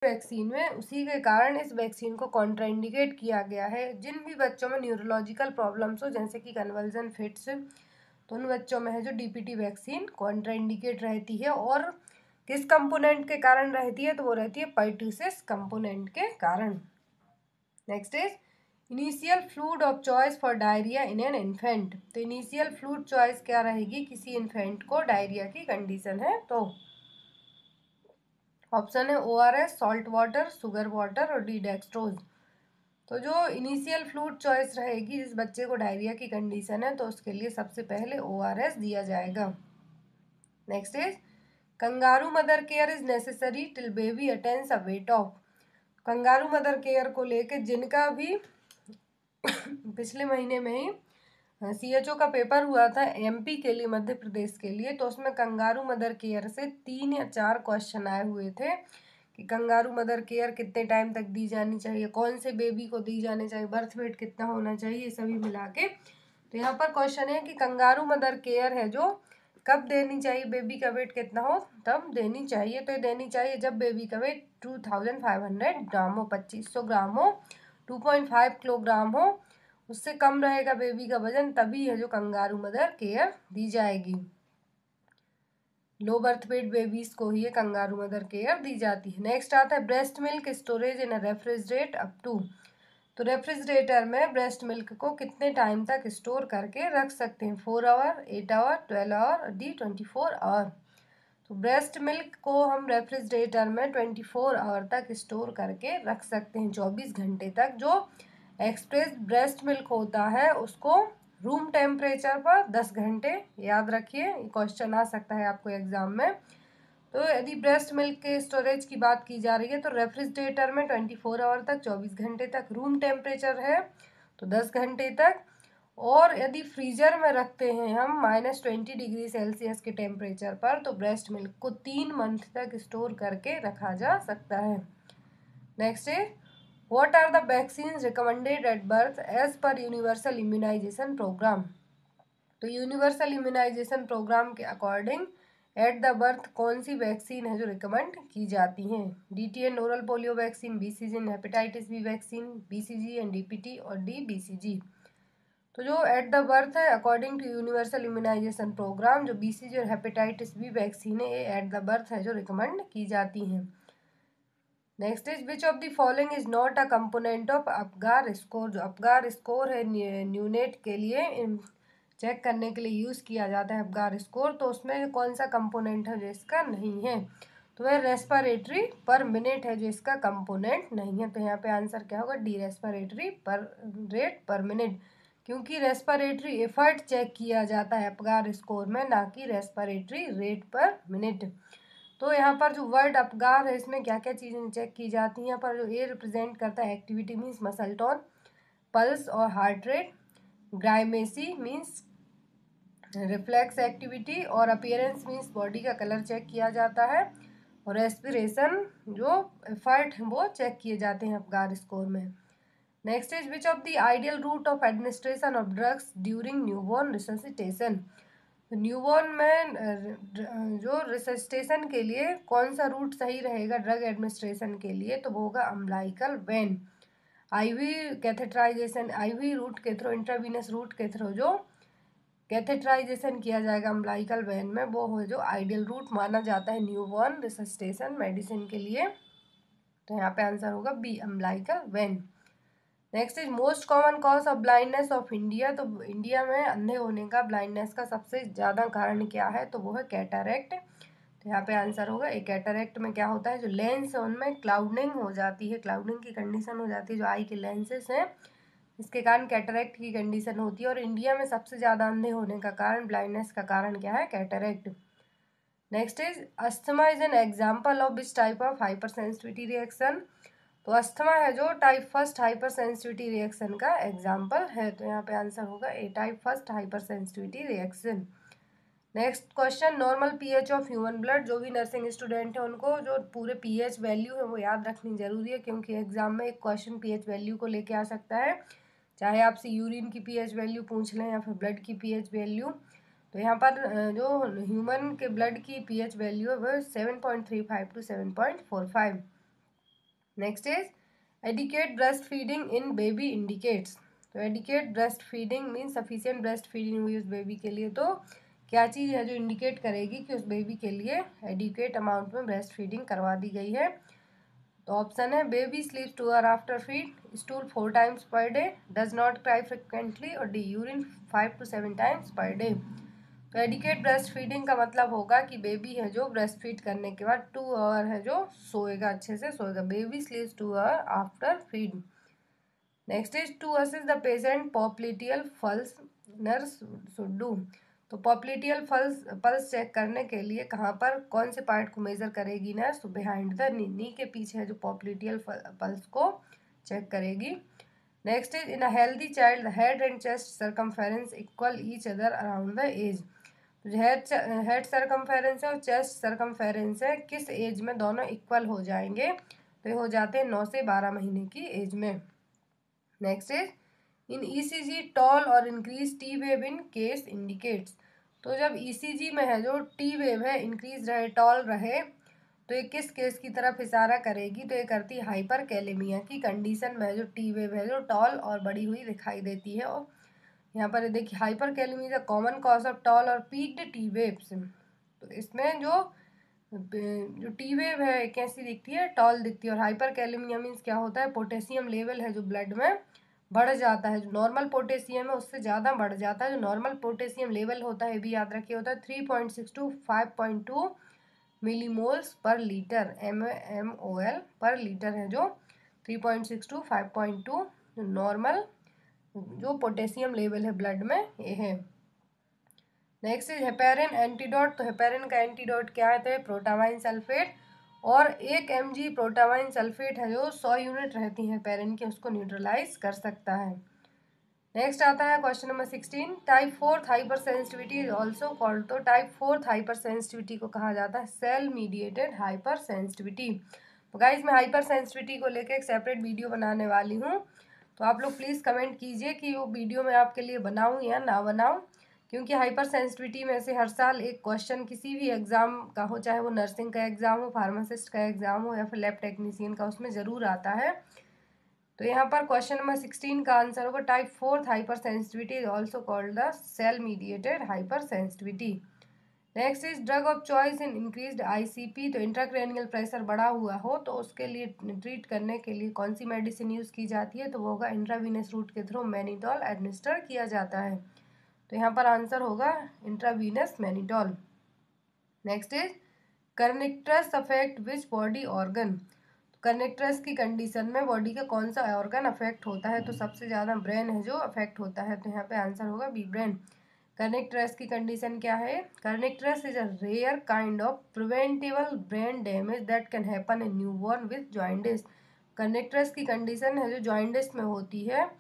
Vaccine में, उसी के कारण इस वैक्सीन को कॉन्ट्राइंडिकेट किया गया है। जिन भी बच्चों में न्यूरोलॉजिकल प्रॉब्लम्स हो, जैसे कि कन्वल्जन फिट्स, तो उन बच्चों में है जो डीपीटी वैक्सीन कॉन्ट्राइंडिकेट रहती है। और किस कंपोनेंट के कारण रहती है, तो वो रहती है पर्ट्यूसिस कंपोनेंट के कारण। Next is initial fluid of choice for diarrhoea in an infant. तो इनिशियल फ्लूइड चॉइस क्या रहेगी, किसी इन्फेंट को डायरिया की कंडीशन है तो ऑप्शन है ORS, salt water, sugar water और डी डेक्सट्रोज। तो जो इनिशियल फ्लूइड चॉइस रहेगी जिस बच्चे को डायरिया की कंडीशन है, तो उसके लिए सबसे पहले ORS दिया जाएगा। Next is kangaroo mother care is necessary till baby attains a weight of. Kangaroo mother care को लेके जिनका भी पिछले महीने में ही CHO का पेपर हुआ था MP के लिए, मध्य प्रदेश के लिए, तो उसमें कंगारू मदर केयर से 3 या 4 क्वेश्चन आए हुए थे कि कंगारू मदर केयर कितने टाइम तक दी जानी चाहिए, कौन से बेबी को दी जानी चाहिए, बर्थ वेट कितना होना चाहिए, ये सभी मिला के। तो यहाँ पर क्वेश्चन है कि कंगारू मदर केयर है जो कब देनी चाहिए, बेबी का वेट कितना हो तब देनी चाहिए। तो ये देनी चाहिए जब बेबी का वेट 2500 ग्राम हो, 2500 ग्राम हो, 2.5 किलोग्राम हो, उससे कम रहेगा बेबी का वजन, तभी है जो कंगारू मदर केयर दी जाएगी। लो बर्थ वेट बेबीज को ही कंगारू मदर केयर दी जाती है। नेक्स्ट आता है breast milk storage in refrigerate up to. तो रेफ्रिजरेटर में ब्रेस्ट मिल्क को कितने टाइम तक स्टोर करके रख सकते हैं, 4 आवर, 8 आवर, 12 आवर और डी 24 आवर। तो ब्रेस्ट मिल्क को हम रेफ्रिजरेटर में 24 आवर तक स्टोर करके रख सकते हैं, 24 घंटे तक। जो एक्सप्रेस ब्रेस्ट मिल्क होता है उसको रूम टेम्परेचर पर 10 घंटे, याद रखिए, क्वेश्चन आ सकता है आपको एग्जाम में। तो यदि ब्रेस्ट मिल्क के स्टोरेज की बात की जा रही है तो रेफ्रिजरेटर में 24 आवर तक, 24 घंटे तक, रूम टेम्परेचर है तो 10 घंटे तक, और यदि फ्रीजर में रखते हैं हम -20 डिग्री सेल्सियस के टेम्परेचर पर, तो ब्रेस्ट मिल्क को 3 मंथ तक स्टोर करके रखा जा सकता है। नेक्स्ट है what are the vaccine recommended at birth age पर यूनिवर्सल इम्यूनाइजेशन प्रोग्राम। तो यूनिवर्सल इम्यूनाइजेशन प्रोग्राम के अकॉर्डिंग एट द बर्थ कौन सी वैक्सीन है जो रिकमेंड की जाती हैं, DTN oral polio vaccine, BCG and hepatitis B vaccine, BCG and DPT और DBCG। तो जो एट द बर्थ है according to universal immunization programme, जो BCG और हेपेटाइटिस बी वैक्सीन है ये एट द बर्थ है जो रिकमेंड की जाती हैं। Next is which of the following is not a component of Apgar score. जो अपगार स्कोर है न्यूनेट के लिए चेक करने के लिए यूज़ किया जाता है अपगार स्कोर, तो उसमें कौन सा कंपोनेंट है जो इसका नहीं है, तो वह रेस्पिरेटरी पर मिनट है जो इसका कंपोनेंट नहीं है। तो यहाँ पे आंसर क्या होगा, D respiratory per rate per minute, क्योंकि रेस्पिरेटरी एफर्ट चेक किया जाता है अपगार स्कोर में, ना कि रेस्पिरेटरी रेट पर मिनट। तो यहाँ पर जो वर्ड अपगार है इसमें क्या क्या चीज़ें चेक की जाती हैं, यहाँ पर जो ए रिप्रेजेंट करता है activity means muscle tone, pulse और heart rate, grimace means reflex activity, और अपीयरेंस मीन्स बॉडी का कलर चेक किया जाता है, और रेस्पिरेशन जो एफर्ट है वो चेक किए जाते हैं अपगार स्कोर में। Next is which of the ideal route of administration of drugs during newborn resuscitation. Newborn में जो रिससिटेशन के लिए कौन सा रूट सही रहेगा ड्रग एडमिनिस्ट्रेशन के लिए, तो वो होगा umbilical vein. IV catheterization, IV route के थ्रू, इंट्रावीनस रूट के थ्रू जो कैथेटराइजेशन किया जाएगा अम्बिलिकल वेन में, वो हो जो आइडियल रूट माना जाता है न्यूबॉर्न रिससिटेशन मेडिसिन के लिए। तो यहाँ पे आंसर होगा B umbilical vein. Next is most common cause of blindness of India. तो इंडिया में अंधे होने का, ब्लाइंडनेस का सबसे ज़्यादा कारण क्या है, तो वो है कैटरैक्ट। तो यहाँ पे आंसर होगा ए। कैटरैक्ट में क्या होता है, जो लेंस है उनमें क्लाउडिंग हो जाती है, क्लाउडिंग की कंडीशन हो जाती है, जो आई के लेंसेज हैं इसके कारण कैटरैक्ट की कंडीशन होती है। और इंडिया में सबसे ज़्यादा अंधे होने का कारण, ब्लाइंडनेस का कारण क्या है, cataract. Next is asthma is an example of which type of hyper sensitivity reaction. तो अस्थमा है जो type first hyper sensitivity reaction का एग्जाम्पल है। तो यहाँ पे आंसर होगा A, type first hyper sensitivity reaction. Next question normal pH of human blood. जो भी नर्सिंग स्टूडेंट है उनको जो पूरे pH वैल्यू है वो याद रखनी जरूरी है, क्योंकि एग्जाम में एक क्वेश्चन pH वैल्यू को लेके आ सकता है, चाहे आपसे यूरिन की pH वैल्यू पूछ लें या फिर ब्लड की pH वैल्यू। तो यहाँ पर जो ह्यूमन के ब्लड की pH वैल्यू है वो 7.35 to 7.45। Next is adequate breast feeding in baby indicates. तो adequate breast feeding means sufficient breast feeding हुई उस बेबी के लिए, तो क्या चीज़ है जो इंडिकेट करेगी कि उस बेबी के लिए एडिक्वेट अमाउंट में ब्रेस्ट फीडिंग करवा दी गई है। तो ऑप्शन है baby sleeps 2 hour after feed, stool 4 times per day, does not cry frequently, और D urine 5 to 7 times per day. तो एडिक्वेट ब्रेस्ट फीडिंग का मतलब होगा कि बेबी है जो ब्रेस्ट फीड करने के बाद 2 आवर है जो सोएगा, अच्छे से सोएगा। Baby sleeps 2 hour after feed. Next is to assess the patient popliteal pulse nurse should do. तो पॉप्लिटियल पल्स चेक करने के लिए कहाँ पर कौन से पार्ट को मेजर करेगी नर्स? तो बिहाइंड द नी के पीछे है जो पॉप्लिटियल पल्स को चेक करेगी। Next is in a healthy child head and chest circumference equal each other around the age. Head circumference है और चेस्ट सर्कमफेरेंस है, किस एज में दोनों इक्वल हो जाएंगे? तो ये हो जाते हैं 9 से 12 महीने की एज में। Next is in ECG tall और increase T wave in case indicates. तो जब ईसीजी में है जो टी वेव है इंक्रीज रहे टॉल रहे तो ये किस केस की तरफ इशारा करेगी? तो ये करती है हाइपर कैलेमिया की कंडीशन में है जो टी वेव है जो टॉल और बड़ी हुई दिखाई देती है। और यहाँ पर देखिए hyper kalemia common cause of tall और पीक्ड टी वेव्स। तो इसमें जो टी वेव है कैसी दिखती है? टॉल दिखती है। और हाइपर कैलेमिया मीन्स क्या होता है? पोटेशियम लेवल है जो ब्लड में बढ़ जाता है, जो नॉर्मल पोटेशियम है उससे ज़्यादा बढ़ जाता है। जो नॉर्मल पोटेशियम लेवल होता है भी याद रखिए होता है 3.6 to 5.2 millimoles per litre, MMOL per litre है जो 3.6 to 5.2 नॉर्मल जो पोटेशियम लेवल है ब्लड में ये है। Next is heparin antidote. तो हेपेरिन का एंटीडोट क्या है? तो प्रोटामाइन सल्फेट, और 1 mg प्रोटामाइन सल्फेट है जो 100 यूनिट रहती है हेपेरिन की, उसको न्यूट्रलाइज कर सकता है। नेक्स्ट आता है question number 16 type 4 hyper sensitivity is also called. तो टाइप 4 हाइपर सेंसिटिविटी को कहा जाता है सेल मीडिएटेड हाइपर सेंसिटिविटी। तो गाइज मैं हाइपर सेंसिटिविटी को लेकर एक सेपरेट वीडियो बनाने वाली हूँ, तो आप लोग प्लीज़ कमेंट कीजिए कि वो वीडियो मैं आपके लिए बनाऊँ या ना बनाऊँ, क्योंकि हाइपर सेंसिटिविटी में से हर साल एक क्वेश्चन किसी भी एग्ज़ाम का हो, चाहे वो नर्सिंग का एग्ज़ाम हो, फार्मासिस्ट का एग्ज़ाम हो या फिर लैब टेक्नीशियन का, उसमें ज़रूर आता है। तो यहाँ पर क्वेश्चन नंबर 16 का आंसर होगा type 4 hyper sensitivity is also called the cell mediated hyper sensitivity. Next is drug of choice in increased ICP। तो इंट्राक्रैनियल प्रेशर बढ़ा हुआ हो तो उसके लिए ट्रीट करने के लिए कौन सी मेडिसिन यूज़ की जाती है? तो वो होगा इंट्रावीनस रूट के थ्रू मैनिटॉल एडमिनिस्टर किया जाता है। तो यहाँ पर आंसर होगा intravenous mannitol. Next is kernicterus affect which body organ. Kernicterus की कंडीशन में बॉडी का कौन सा ऑर्गन अफेक्ट होता है? तो सबसे ज़्यादा ब्रेन है जो अफेक्ट होता है, तो यहाँ पे आंसर होगा बी ब्रेन। कर्निक्टस की कंडीशन क्या है? Kernicterus is a rare kind of preventable brain damage that can happen in newborn with jaundice. Kernicterus की कंडीशन है जो जॉइंटिस में होती है,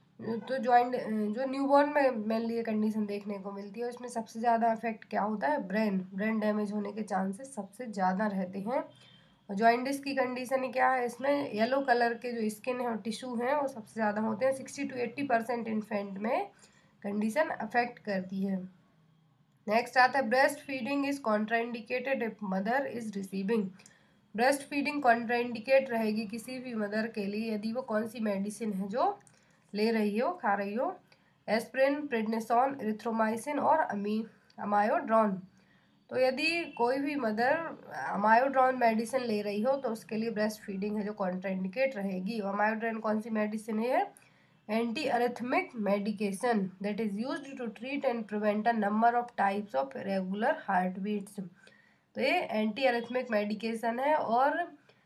तो जो न्यूबॉर्न में मेनली ये कंडीशन देखने को मिलती है। उसमें सबसे ज़्यादा इफेक्ट क्या होता है? ब्रेन डैमेज होने के चांसेस सबसे ज़्यादा रहते हैं। और जॉइंटिस की कंडीशन क्या है? इसमें येलो कलर के जो स्किन है और टिश्यू हैं वो सबसे ज़्यादा होते हैं। 60 to 80% इन्फेंट में कंडीशन अफेक्ट करती है। नेक्स्ट आता है breast feeding is contraindicated if mother is receiving. Breast feeding contraindicate रहेगी किसी भी मदर के लिए यदि वो कौन सी मेडिसिन है जो ले रही हो, खा रही हो? एस्प्रिन, प्रेडनिसोन, एरिथ्रोमाइसिन और अमायोड्रोन। तो यदि कोई भी मदर अमायोड्रोन मेडिसिन ले रही हो तो उसके लिए ब्रेस्ट फीडिंग है जो कॉन्ट्राइंडिकेट रहेगी। अमायोड्रोन कौन सी मेडिसिन है? Anti arrhythmic medication that is used to treat and prevent a number of types of regular heart beats. तो ये एंटी अरिथमिक मेडिकेशन है, और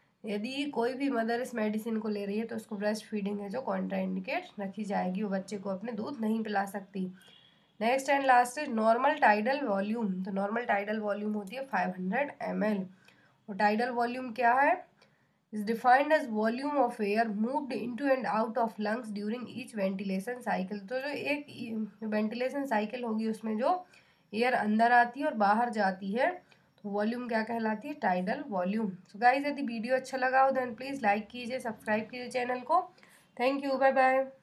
यदि कोई भी मदर इस मेडिसिन को ले रही है तो उसको ब्रेस्ट फीडिंग है जो कॉन्ट्राइंडिकेट रखी जाएगी, वो बच्चे को अपने दूध नहीं पिला सकती। Next and last is normal tidal volume. तो नॉर्मल टाइडल वॉल्यूम होती है 500 ml। और टाइडल वॉल्यूम क्या है? Is defined as volume of air moved into and out of lungs during each ventilation cycle. तो जो एक वेंटिलेशन साइकिल होगी उसमें जो एयर अंदर आती है और बाहर जाती है तो वॉल्यूम क्या कहलाती है? Tidal volume. सो गाइस यदि वीडियो अच्छा लगा हो देन प्लीज़ लाइक कीजिए, सब्सक्राइब कीजिए चैनल को। Thank you, bye bye.